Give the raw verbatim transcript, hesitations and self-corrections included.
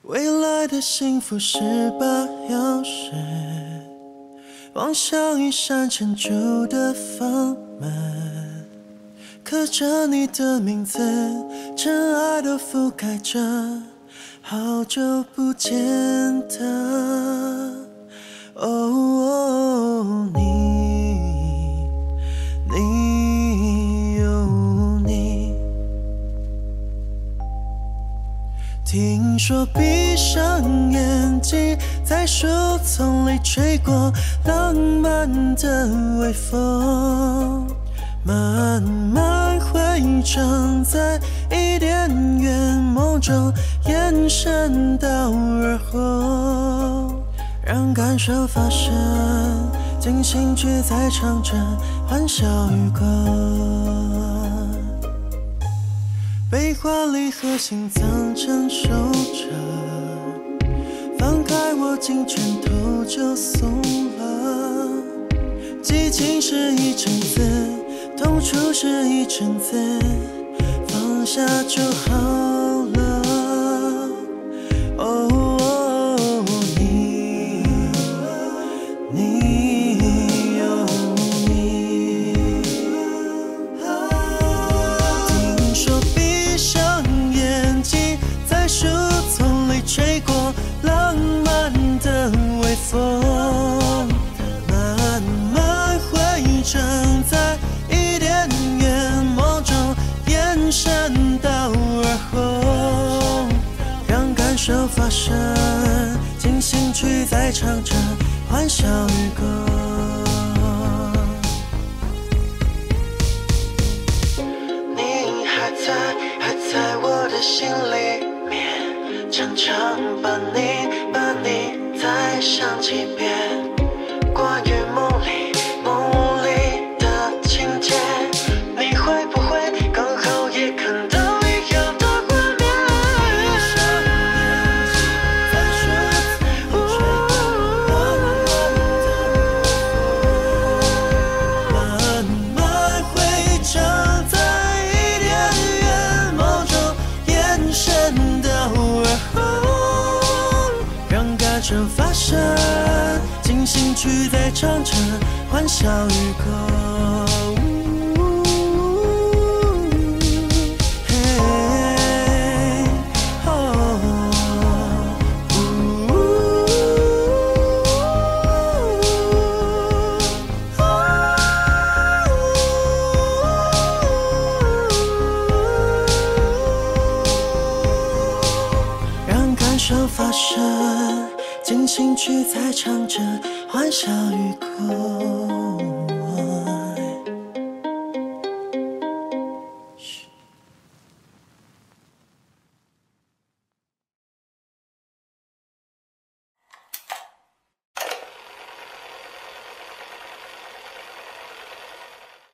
未来的幸福是把钥匙望向一扇陈旧的房门，刻着你的名字，尘埃都覆盖着，好久不见的哦哦，你你有你。听说闭上眼睛，在树丛里吹过浪漫的微风，慢慢汇成在伊甸园梦中，延伸到耳后，让感受发生，进行曲在唱着欢笑与歌。悲欢离合，心脏承受着，放开握紧拳头就松了。激情是一阵子，痛楚是一阵子，放下就好了。哦哦，你你有你。听说闭上眼睛，在树丛里吹过浪漫的微风，慢慢汇成在伊甸园梦中，延伸到耳后，让感受发生，进行曲在唱着欢笑与歌。你还在，还在我的心里面，常常把你，把你再想几遍。关于梦里，梦里的情节，你会不会刚好也看到一样的画面？闭上眼睛，在树丛里吹过浪漫的微风，慢慢汇成在伊甸园梦中，延伸到耳后，让感受发生，进行曲在唱着欢笑与歌。嘿哦让感受发生，进行曲在唱着欢笑与歌。